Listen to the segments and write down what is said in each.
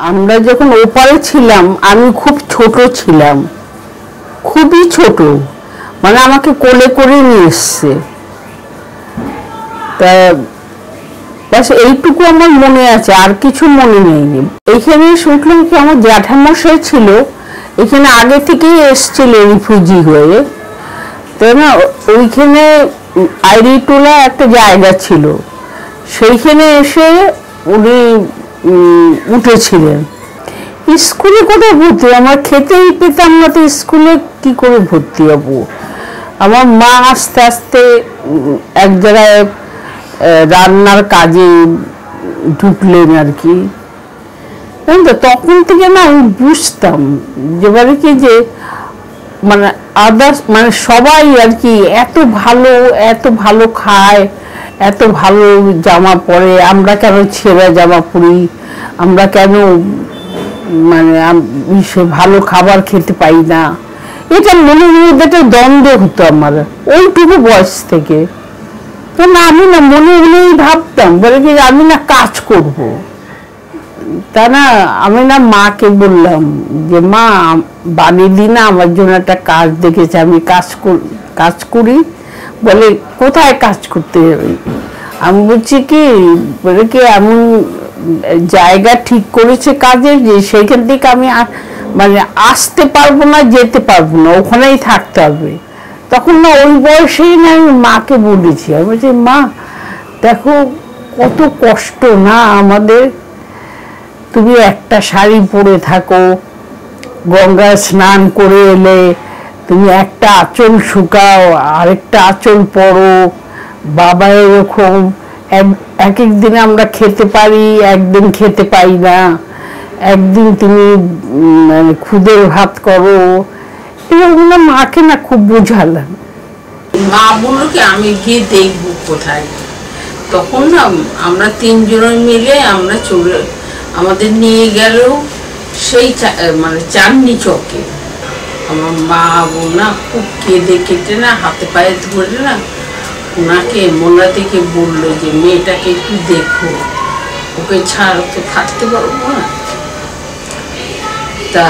আমরা যখন ওপারে ছিলাম আমি খুব ছোট ছিলাম, খুবই ছোট, মানে আমাকে কোলে করে নিয়ে এসছে। তা বাস এইটুকু আমার মনে আছে, আর কিছু মনে নেই। এখানে শুনলাম কি আমার জ্যাঠামশাই ছিল, এখানে আগে থেকেই এসছিল রিফিউজি হয়ে, তাই না? ওইখানে আইরিটোলা একটা জায়গা ছিল, সেইখানে এসে উনি উঠেছিলেন। স্কুলে কোথায় ভর্তি, আমার খেতেই পেতাম না, তো স্কুলে কি করে ভর্তি হবো? আমার মা আস্তে আস্তে এক জায়গায় রান্নার কাজে ঢুকলেন আর কি। তখন থেকে না আমি বুঝতাম যে মানে কি যে মানে আদার্স মানে সবাই আর কি এত ভালো খায়, এত ভালো জামা পরে, আমরা কেন ছেঁড়া জামা পরি, আমরা কেন মানে ভালো খাবার খেতে পাই না। এটা মনের মধ্যে একটা দ্বন্দ্ব হতো আমার ওইটুকু বয়স থেকে। না আমি না মনে মনেই ভাবতাম বলে কি আমি না কাজ করব। তা না আমি না মাকে বললাম যে মা বানিয়ে দিই না, আমার জন্য একটা কাজ দেখেছে, আমি কাজ করি। বলে কোথায় কাজ করতে যাবে? আমি বলছি কি বলে কি এমন জায়গা ঠিক করেছে কাজের যে সেইখান থেকে আমি মানে আসতে পারবো না, যেতে পারবো না, ওখানেই থাকতে হবে। তখন না ওই বয়সেই না আমি মাকে বলেছি, আমি বলছি মা দেখো কত কষ্ট না আমাদের, তুমি একটা শাড়ি পরে থাকো, গঙ্গায় স্নান করে এলে তুমি একটা আঁচল শুকাও, আরেকটা আঁচল পরো, বাবা এরকম এক দিন আমরা খেতে পারি, একদিন খেতে পাই না, একদিন তুমি মানে খুদের ভাত করো। এরকম না মাকে না খুব বোঝালাম। মা বললো কি আমি গিয়ে দেখবো কোথায়। তখন না আমরা তিনজনে মিলে আমরা আমাদের নিয়ে গেল সেই মানে চাঁদনি চকে। আমার মা বোন না খুব কেটে না হাতে পায়ে ধরে না ওনাকে মোনা থেকে বললো যে মেয়েটাকে একটু দেখো, ওকে ছাড়া তো থাকতে পারবো না। তা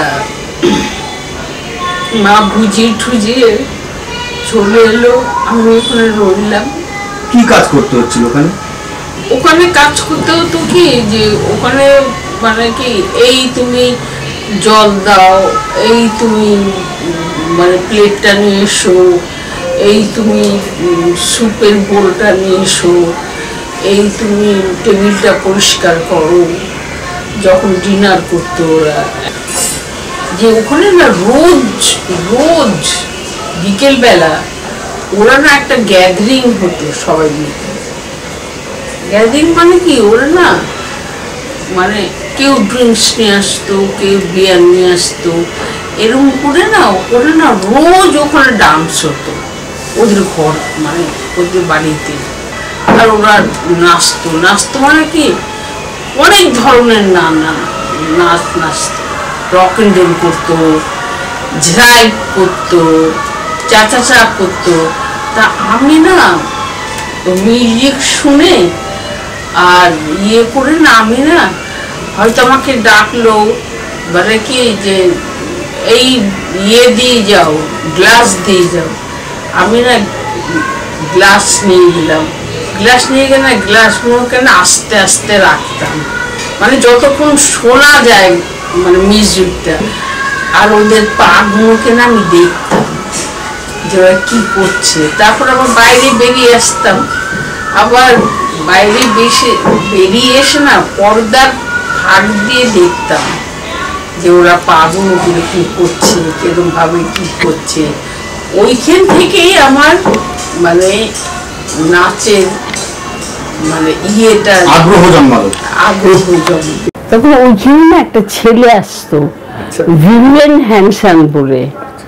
মা বুঝিয়ে চলে এলো, আমি ওখানে রইলাম। কি কাজ করতে হচ্ছিল ওখানে? ওখানে কাজ করতে হতো কি যে ওখানে মানে কি এই তুমি জল দাও, এই তুমি মানে প্লেটটা নিয়ে এসো, এই তুমি স্যুপের বোলটা নিয়ে এসো, এই তুমি টেবিলটা পরিষ্কার করো। যখন ডিনার করতো ওরা, যে ওখানে না রোজ বিকেলবেলা ওরা না একটা গ্যাদারিং হতো সবাই মিলে। গ্যাদারিং মানে কি ওরা না মানে কেউ ড্রিঙ্কস নিয়ে আসতো, কেউ বিয়ার নিয়ে আসতো, এরকম করে না ওরা না রোজ ওখানে ডান্স হতো ওদের ঘর মানে ওদের বাড়িতে। আর ওরা নাচতো মানে কি অনেক ধরনের নাচ নাচতো, রক এন্ড রোল করতো, ঝাইপ করতো, চাচা করতো। তা আমি না মিউজিক শুনে আর করে না আমি না হয়তো আমাকে ডাকলো বলে কি যে এই দিয়ে যাও, গ্লাস দিয়ে যাও। আমি না গ্লাস নিয়ে গেলাম, গ্লাস নিয়ে গেলে না গ্লাসগুলোকে না আস্তে আস্তে রাখতাম, মানে যতক্ষণ শোনা যায় মানে মিউজিকটা। আর ওদের পা গুলোকে না আমি দেখতাম যে ওরা কি করছে। তারপর আবার বাইরে বেরিয়ে আসতাম, আবার বাইরে বেরিয়ে এসে না পর্দার ফাঁক দিয়ে দেখতাম যে ওরা পা গুলো কি করছে, কিরকম ভাবে কি করছে। ওইখান থেকেই আমার মানে নাচের মানে আগ্রহ জন্মালো। তখন ওইখানে না একটা ছেলে আসতো ভিভিয়ান হ্যানসন বলে,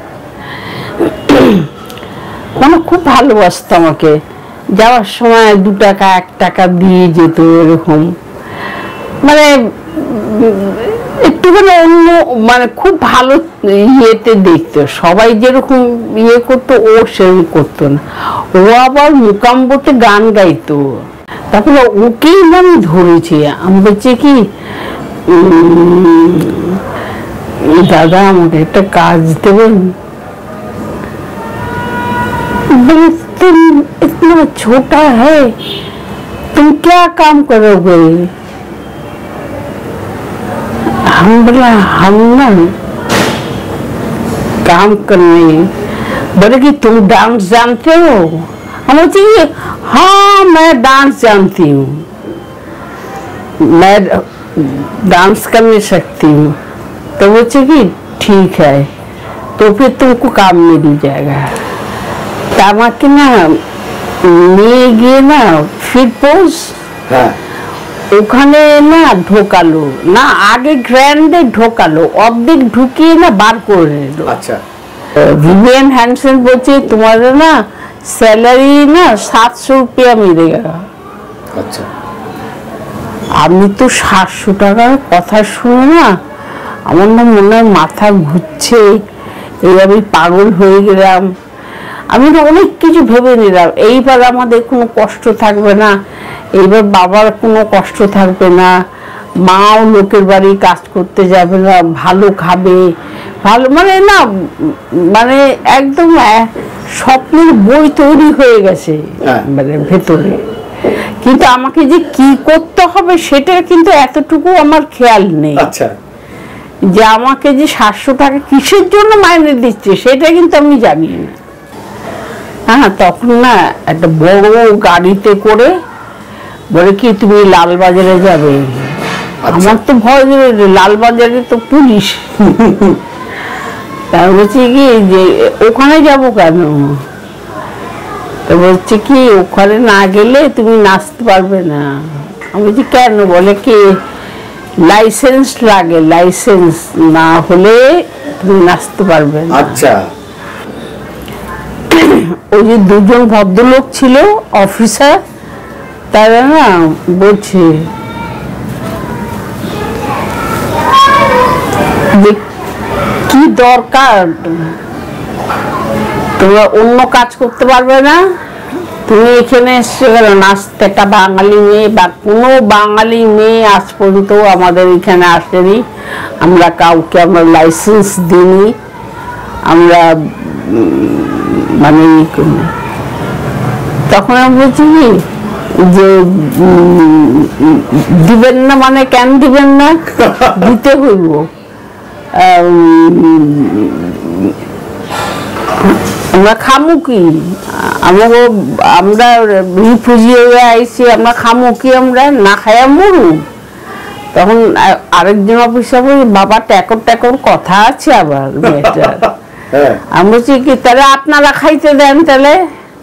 মানে খুব ভালোবাসতো আমাকে। যাওয়ার সময় 2 টাকা 1 টাকা দিয়ে যেত, এরকম মানে একটুখানি অন্য মানে খুব ভালো ইয়েতে দেখতো। সবাই যেরকম করতো ও সেরকম করতো না। ও আবার মুকাম্বতে গান গাইতো। তারপরে ওকেই আমি ধরেছি। আমি বলছি কি दादा আমাকে একটা কাজ দেবেন? बोले तुम इतना छोटा है, तुम क्या काम करोगे? हम बोला हम ना काम करने। बोले कि तुम डांस जानते हो? हम बोलते हाँ मैं डांस जानती हूँ, मैं डांस कर नहीं सकती हूँ। तो बोलते कि ठीक है, तो फिर तुमको काम मिल जाएगा। আমাকে না নিয়ে গিয়ে না ফিরপোজ ওখানে না ঢোকালো না, আগে গ্র্যান্ডে ঢোকালো, অর্ধেক ঢুকিয়ে না বার করে নিল। আচ্ছা, विवियन हैंसन বলছে তোমার না স্যালারি না 700 रुपया मिलेगा। আচ্ছা, আমি তো 700 টাকার কথা শুনে না আমার না মনে হয় মাথা ঘুরছে, এই আমি পাগল হয়ে গেলাম। আমি না অনেক কিছু ভেবে নিলাম, এইবার আমাদের কোনো কষ্ট থাকবে না, এইবার বাবার কোনো কষ্ট থাকবে না, মাও লোকের বাড়ি কাজ করতে যাবে না, ভালো খাবে, ভালো মানে না মানে একদম স্বপ্নের বই তৈরি হয়ে গেছে মানে ভেতরে। কিন্তু আমাকে যে কি করতে হবে সেটা কিন্তু এতটুকু আমার খেয়াল নেই। আচ্ছা, যে আমাকে যে 700 টাকা কিসের জন্য মাইনে দিচ্ছে সেটা কিন্তু আমি জানি না। হ্যাঁ, তখন না একটা বড় গাড়িতে করে বলে কি তুমি লালবাজারে যাবে। আমার তো ভয়, লালবাজারে তো পুলিশ। তার বলছে কি যে ওখানে যাবো কেন? তো বলছে কি ওখানে না গেলে তুমি নাচতে পারবে না। আমি বলছি কেন? বলে কি লাইসেন্স লাগে, লাইসেন্স না হলে তুমি নাচতে পারবে না। আচ্ছা, ওই যে দুজন ভদ্রলোক ছিল অফিসার, তারা না বলছে কি দরকার, তোমরা অন্য কাজ করতে পারবে না, তুমি এখানে এসছো কেন নাচতে? একটা বাঙালি মেয়ে বা কোনো বাঙালি মেয়ে আজ পর্যন্ত আমাদের এখানে আসেনি, আমরা কাউকে আমরা লাইসেন্স দিইনি, আমরা মানে তখন আমি বলছি কি যে দিবেন না, মানে কেন দিবেন না, দিতে হইব। আমরা খামু কি, আমরা রিফিউজি হয়ে আইছি, আমরা খামু কি, আমরা না খাইয়া মরু। তখন আরেকজন অফিসার বলি বাবা ট্যাকর ট্যাকর কথা আছে আবার মেয়েটার। আমি বলছি কি তাহলে আপনারা খাইতে দেন তাহলে।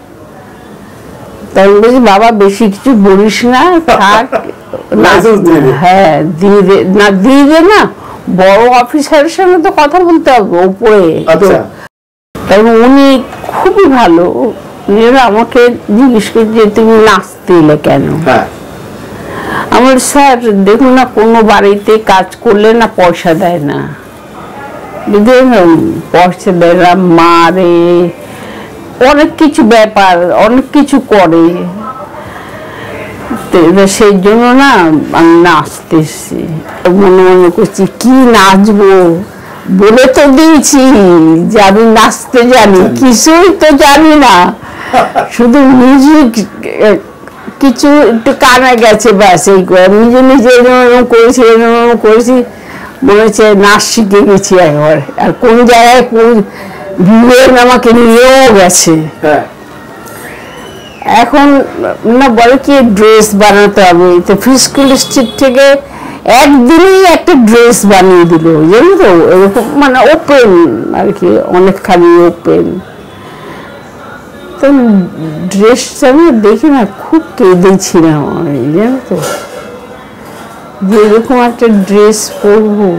তখন বলছি বাবা বেশি কিছু বলিস না, থাক। হ্যাঁ দিয়ে দে না, বড় অফিসারের সঙ্গে তো কথা বলতে হবে উপরে। তখন উনি খুবই ভালো, আমাকে জিজ্ঞেস করছে যে তুমি নাচতে এলে কেন? আমার স্যার দেখুন না কোনো বাড়িতে কাজ করলে না পয়সা দেয় না, পয়সা দেয় না, মারে, অনেক কিছু ব্যাপার, অনেক কিছু করে, সেই জন্য না আমি নাচতে এসেছি। মনে মনে করছি কি নাচবো, বলে তো দিয়েছি যে আমি নাচতে জানি, কিছুই তো জানি না, শুধু মিউজিক কিছু একটু কানে গেছে ব্যাস, এই নিজে নিজে এরকম করেছি এরকম করেছি, মনে হচ্ছে নাচ শিখে গেছি একবার। আর কোন জায়গায় কোন বিবেক আমাকে নিয়েও গেছে। এখন না বলে কি ড্রেস বানাতে হবে, তো ফিস্কুল স্ট্রিট থেকে একদিনেই একটা ড্রেস বানিয়ে দিল, জানো তো, এরকম মানে ওপেন আর কি, অনেকখানি ওপেন। তো ড্রেসটা আমি দেখি না খুব কেঁদেছিলাম আমি, জানো তো, যে এরকম একটা ড্রেস পরবো।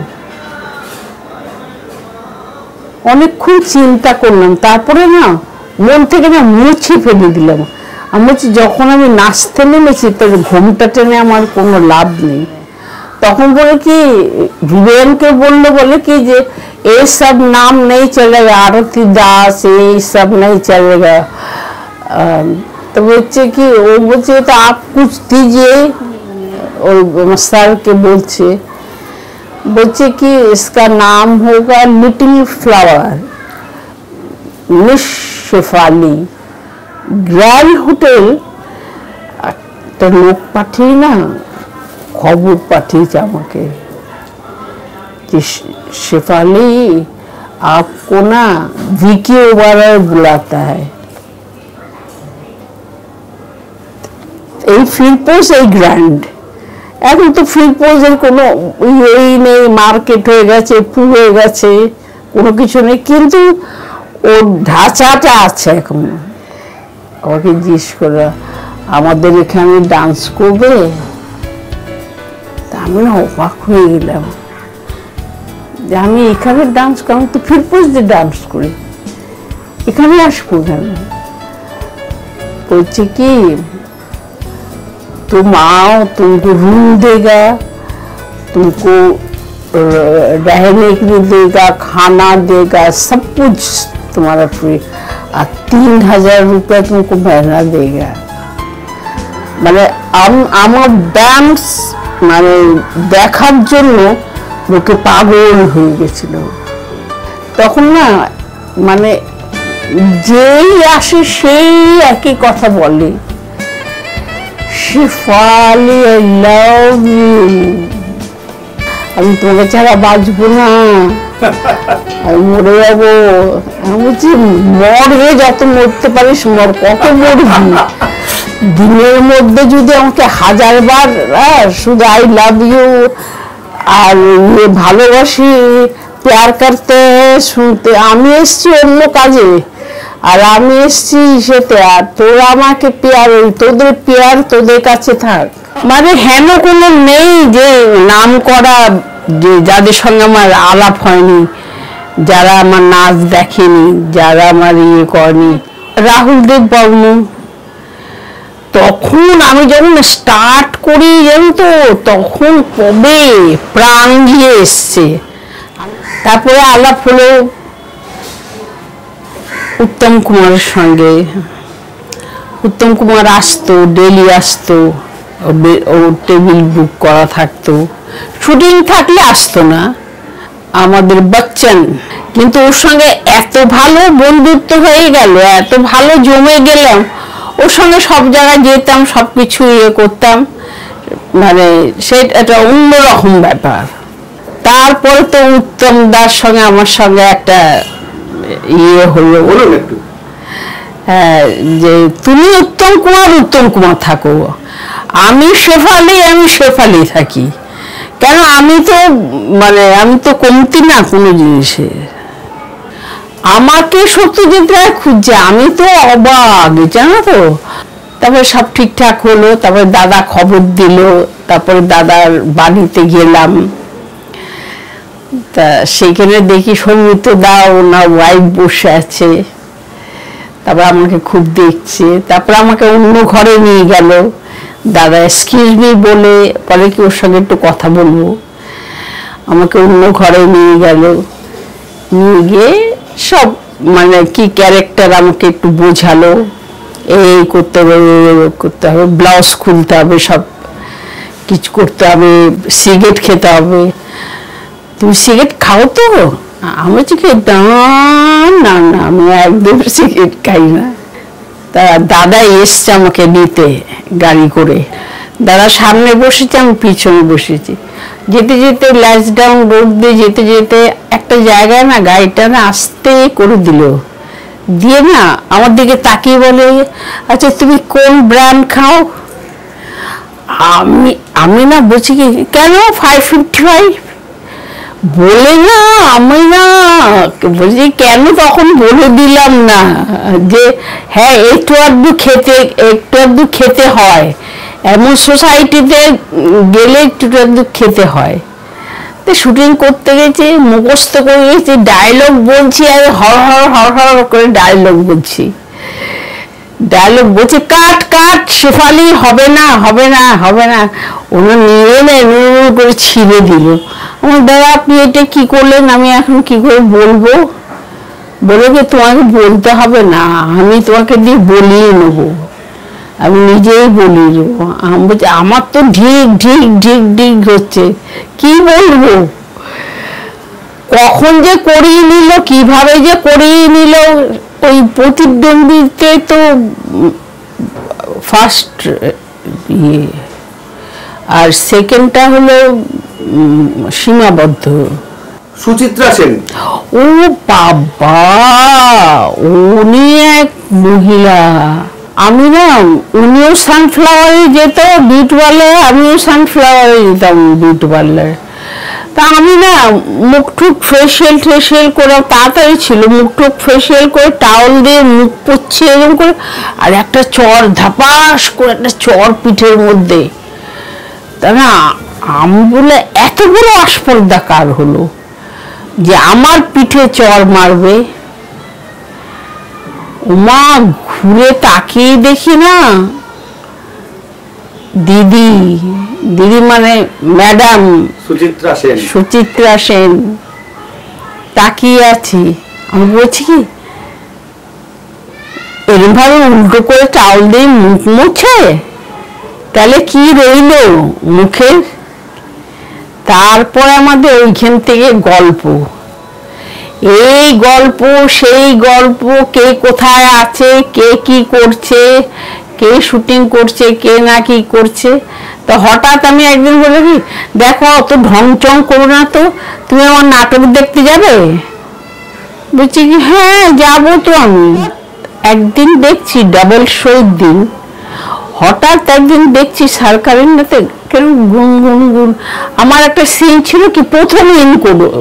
অনেকক্ষণ চিন্তা করলাম, তারপরে না মন থেকে না মুছে ফেলে দিলাম। আমি বলছি যখন আমি নাচতে নেমেছি তার ঘুমটা টেনে আমার কোনো লাভ নেই। তখন বলে কি विवेक बोलने बोले कि ये सब नाम नहीं चलेगा, आरती दास ये सब नहीं चलेगा। तो बच्चे कि वो बच्चे तो आप कुछ दीजिए, और सर के बोलছে बोलছে कि इसका नाम होगा little flower, miss Shefali. Grand hotel একটা লোক পাঠিয়ে না খবর পাঠিয়েছে আমাকে कि शेफाली आपको ना विकी ओबेरॉय बुलाता है। এই ফিলপোজ এই গ্র্যান্ড, এখন তো ফিলপোজের কোনো ইয়েই নেই, মার্কেট হয়ে গেছে, পুড়ে গেছে, কোনো কিছু নেই, কিন্তু ওর ঢাঁচাটা আছে এখন। আমাকে জিজ্ঞেস করে আমাদের এখানে ডান্স করবে, তা আমি না অবাক হয়ে গেলাম যে আমি এখানে ডান্স করি, আমি তো ফিলপোজে ডান্স করি, এখানে আসবো কেন? বলছে কি तुम आओ, तुमको रूम देगा, तुमको रहने के लिए देगा, खाना देगा, सब कुछ तुम्हारा फ्री, और 3000 रुपया तुमको महीना देगा। মানে আমার ডান্স মানে দেখার জন্য লোকে পাগল হয়ে গেছিল। তখন না মানে যেই আসে সেই একই কথা বলে, শেফালি আই লাভ ইউ, আমি তোমাকে ছাড়া বাঁচবো না, আমি মরে যাবো। আমি বলছি মরবে, যত মরতে পারিস মর, কত মরবি, দিনের মধ্যে যদি আমাকে 1000 বার শুধু আই লাভ ইউ আর ভালোবাসি, প্যার করতে শুনতে। আমি এসছি অন্য কাজে, আর আমি এসছি সেতে, আর তোরা আমাকে পেয়ার, তোদের পেয়ার তোদের কাছে থাক। মানে হেন কোনো নেই যে নাম করা, যে যাদের সঙ্গে আমার আলাপ হয়নি, যারা আমার নাচ দেখেনি, যারা আমার ইয়ে করেনি। রাহুল দেব বর্মন, তখন আমি যখন স্টার্ট করি জানো তো, তখন কবে প্রাণ দিয়ে এসছে। তারপরে আলাপ হলো উত্তম কুমারের সঙ্গে। উত্তম কুমার আসতো, ডেলি আসতো, ওর টেবিল বুক করা থাকতো, শুটিং থাকলে আসতো না। আমাদের বচ্চন, কিন্তু ওর সঙ্গে এত ভালো বন্ধুত্ব হয়ে গেল, এত ভালো জমে গেলাম, ওর সঙ্গে সব জায়গায় যেতাম, সবকিছু ইয়ে করতাম, মানে সেটা একটা অন্যরকম ব্যাপার। তারপরে তো উত্তম দার সঙ্গে আমার সঙ্গে একটা ইয়ে হলো, বলুন একটু। হ্যাঁ, যে তুমি উত্তম কুমার থাকো, আমি শেফালি থাকি। কেন আমি তো মানে আমি তো কমতি না কোনো জিনিসে। আমাকে সত্যজিৎ রায় খুঁজছে, আমি তো অবাক, জানো তো। তারপরে সব ঠিকঠাক হলো, তারপরে দাদা খবর দিল, তারপরে দাদার বাড়িতে গেলাম, তা সেখানে দেখি সৌমিত্র দা ওনার ওয়াইফ বসে আছে, তারপর আমাকে খুব দেখছে। তারপর আমাকে অন্য ঘরে নিয়ে গেল, দাদা এক্সকিউজ মি বলে পরে কি ওর সঙ্গে একটু কথা বলবো, আমাকে অন্য ঘরে নিয়ে গেল। নিয়ে গিয়ে সব মানে কি ক্যারেক্টার আমাকে একটু বোঝালো, এই করতে হবে, ব্লাউজ খুলতে হবে, সব কিছু করতে হবে, সিগারেট খেতে হবে। তুমি সিগারেট খাও তো? আমি বলছি না না, আমি একদম সিগারেট খাই না। তা দাদা এসছে আমাকে নিতে গাড়ি করে, দাদা সামনে বসেছে, আমি পিছনে বসেছি। যেতে যেতে ল্যাচ ডাউন রোড দিয়ে যেতে যেতে একটা জায়গায় না গাড়িটা না আস্তে করে দিল, দিয়ে না আমার দিকে তাকিয়ে বলে, আচ্ছা তুমি কোন ব্র্যান্ড খাও? আমি না বলছি কি কেন 555 বলে না, আমি না বলছি কেন, তখন বলে দিলাম না যে হ্যাঁ একটু আধটু খেতে হয়, এমন সোসাইটিতে গেলে একটু আধটু খেতে হয়। তো শুটিং করতে গেছি, মুখস্থ করে গেছি, ডায়লগ বলছি, আর হর করে ডায়লগ বলছি। কাট শেফালি, হবে না ওরা নিয়ে করে ছিঁড়ে দিল। আমার দাদা আপনি এটা কি করলেন, আমি এখন কি করে বলবো? বলে যে তোমাকে বলতে হবে না, আমি তোমাকে দিয়ে বলিয়ে নেবো, আমি নিজেই বলিয়ে নেবো। আমি বলছি আমার তো ঢিক হচ্ছে, কি বলবো? কখন যে করিয়ে নিল, কিভাবে যে করিয়ে নিল, ওই প্রতিদ্বন্দ্বীতে তো ফার্স্ট ইয়ে, আর সেকেন্ডটা হলো সীমাবদ্ধ। সুচিত্রা সেন, ও বাবা, উনি এক মহিলা। আমি না, উনিও সানফ্লাওয়ারে যেত বিউটি পার্লারে, আমিও সানফ্লাওয়ারে যেতাম বিউটি পার্লারে। তা আমি না মুখ টুক ফেসিয়াল করে, তাড়াতাড়ি ছিল, মুখ টুক ফেসিয়াল করে টাওয়াল দিয়ে মুখ পড়ছে এরকম করে, আর একটা চর ধাপাস করে একটা চর পিঠের মধ্যে। তা না আমি বলে এত বড় আস্পর্ধা কার হলো যে আমার পিঠে চর মারবে। ওমা, ঘুরে তাকিয়ে দেখি না, দিদি মানে ম্যাডাম সুচিত্রা সেন তাকিয়ে আছি। আমি বলছি কি, এরকম ভাবে উল্টো করে টাওয়াল দিয়ে মুখ মুছে, তাহলে কি রইল মুখে? তারপর আমাদের ওইখান থেকে গল্প, এই গল্প সেই গল্প, কে কোথায় আছে, কে কি করছে, কে শুটিং করছে, কে না কি করছে। তো হঠাৎ আমি একদিন বলে কি, দেখো অত ঢং চং করো না তো, তুমি আমার নাটক দেখতে যাবে? বলছি কি, হ্যাঁ যাবো তো। আমি একদিন দেখছি ডাবল শোর দিন, হঠাৎ একদিন দেখছি সরকারের নাতে কেন গুন গুন গুন। আমার একটা সিন ছিল কি, প্রথম ইন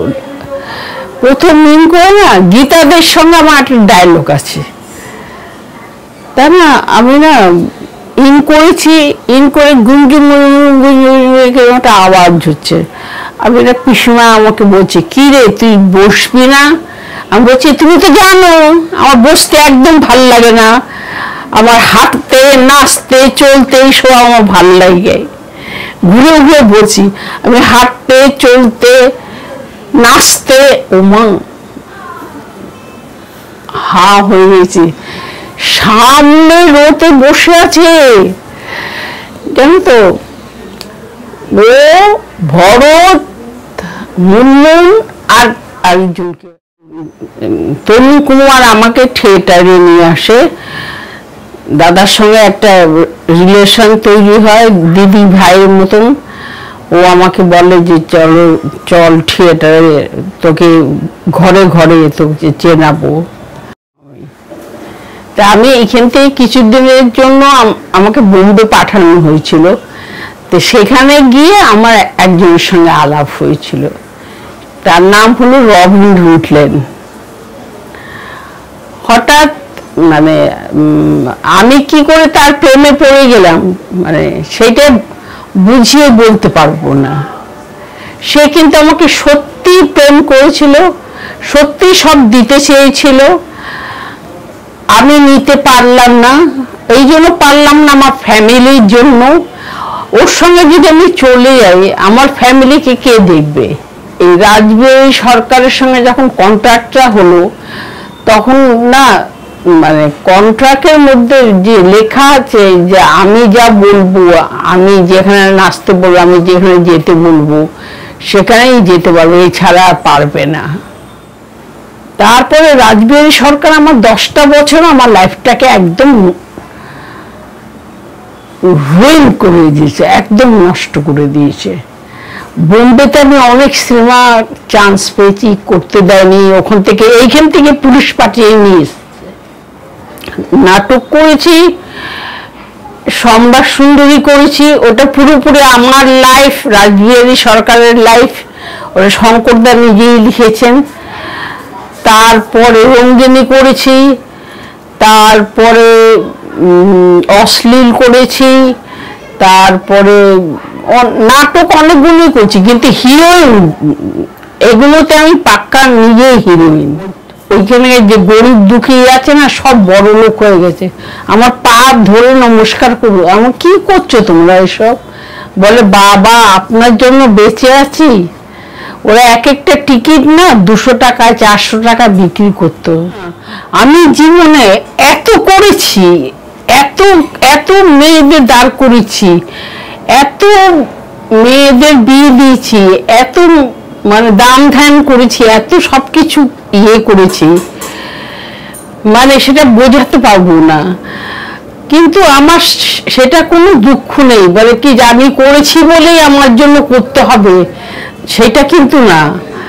করে না গীতাদের সঙ্গে আমার একটা ডায়লগ আছে। তা না আমি না ইন করেছি, ইন করে গুনগুন একটা আওয়াজ হচ্ছে। আমি না, পিসিমা আমাকে বলছে, কি রে তুই বসবি না? আমি বলছি, তুমি তো জানো আমার বসতে একদম ভাল লাগে না, আমার হাঁটতে নাচতে চলতে এইসব আমার ভাল লাগে। ঘুরে ঘুরে বলছি, আমি হাঁটতে চলতে নাচতে, ওমা হা হয়ে গেছি। সামনে রোতে বসে আছে, জানো তো, ও ভরত, মুনমুন আর আরেকজনকে, তরুণ কুমার আমাকে থিয়েটারে নিয়ে আসে। দাদার সঙ্গে একটা রিলেশন তৈরি হয়, দিদি ভাইয়ের মতন। ও আমাকে বলে যে চল থিয়েটারে, তোকে ঘরে ঘরে তোকে চেনাবো। তা আমি এইখান থেকে কিছুদিনের জন্য আমাকে বোম্বে পাঠানো হয়েছিল। তো সেখানে গিয়ে আমার একজনের সঙ্গে আলাপ হয়েছিল, তার নাম হলো রবিন রুটলেন। হঠাৎ মানে আমি কি করে তার প্রেমে পড়ে গেলাম, মানে সেটা বুঝিয়ে বলতে পারবো না। সে কিন্তু আমাকে সত্যি প্রেম করেছিল, সত্যি সব দিতে চেয়েছিল, আমি নিতে পারলাম না। এই জন্য পারলাম না আমার ফ্যামিলির জন্য। ওর সঙ্গে যদি আমি চলে যাই, আমার ফ্যামিলিকে কে দেখবে? এই রাজবিহারী সরকারের সঙ্গে যখন কন্ট্রাক্টটা হলো, তখন না মানে কন্ট্রাক্টের মধ্যে যে লেখা আছে যে আমি যা বলবো, আমি যেখানে নাচতে বলবো, আমি যেখানে যেতে বলবো সেখানেই যেতে পারবো, এছাড়া পারবে না। তারপরে রাজবিহারী সরকার আমার 10টা বছর আমার লাইফটাকে একদম রুইন করে দিয়েছে, একদম নষ্ট করে দিয়েছে। বোম্বেতে আমি অনেক সিনেমা চান্স পেয়েছি, করতে দেয়নি। ওখান থেকে এইখান থেকে পুলিশ পাঠিয়ে নিয়ে নাটক করেছি, সম্রাট সুন্দরী করেছি, ওটা পুরোপুরি আমার লাইফ, রাজবিহারী সরকারের লাইফ, ওটা শঙ্করদা নিজেই লিখেছেন। তারপরে রঙ্গিনী করেছি, তারপরে অশ্লীল করেছি, তারপরে নাটক অনেকগুলো করছি, কিন্তু হিরোইন এগুলোতে আমি পাক্কা নিজেই হিরোইন। ওইখানে যে গরিব দুঃখী আছে না, সব বড় লোক হয়ে গেছে, আমার পা ধরে নমস্কার করবো, আমার কি করছো তোমরা এসব? বলে বাবা আপনার জন্য বেঁচে আছি। ওরা এক একটা টিকিট না 200 টাকা 400 টাকা বিক্রি করতো। আমি জীবনে এত করেছি, এত এত মেয়েদের দাঁড় করেছি, এত মেয়েদের বিয়ে দিয়েছি, এত মানে দান ধ্যান করেছি, এত সবকিছু করেছি, মানে সেটা বোঝাতে পারবো না। কিন্তু আমার সেটা কোনো দুঃখ নেই, বলে কি যে আমি করেছি বলেই আমার জন্য করতে হবে, সেটা কিন্তু না।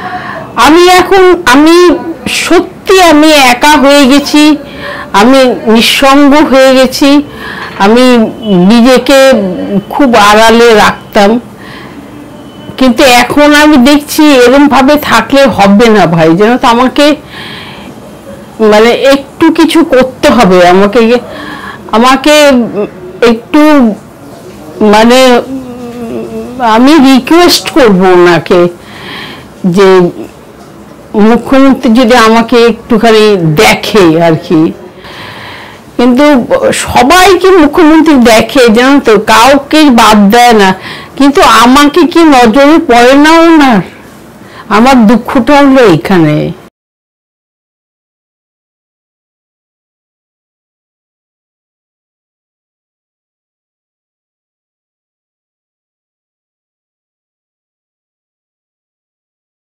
আমি সত্যি আমি একা হয়ে গেছি, আমি নিঃসঙ্গ হয়ে গেছি, আমি নিজেকে খুব আড়ালে রাখতাম। কিন্তু এখন আমি দেখছি এরকম ভাবে থাকলে হবে না ভাই, যেন তো আমাকে মানে একটু কিছু করতে হবে, আমাকে একটু মানে আমি রিকোয়েস্ট করবো ওনাকে যে মুখ্যমন্ত্রী যদি আমাকে একটুখানি দেখে আর কি। কিন্তু সবাইকে মুখ্যমন্ত্রী দেখে, জানো তো, কাউকে বাদ দেয় না। কিন্তু আমাকে কি নজরে পড়ে না ওনার? আমার দুঃখটা হলো এখানে।